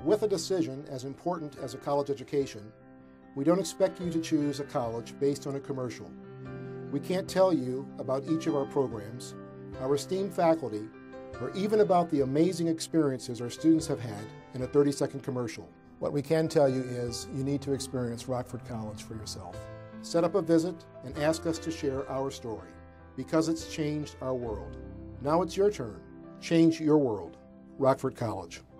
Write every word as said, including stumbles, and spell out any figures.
With a decision as important as a college education, we don't expect you to choose a college based on a commercial. We can't tell you about each of our programs, our esteemed faculty, or even about the amazing experiences our students have had in a thirty second commercial. What we can tell you is you need to experience Rockford College for yourself. Set up a visit and ask us to share our story, because it's changed our world. Now it's your turn. Change your world. Rockford College.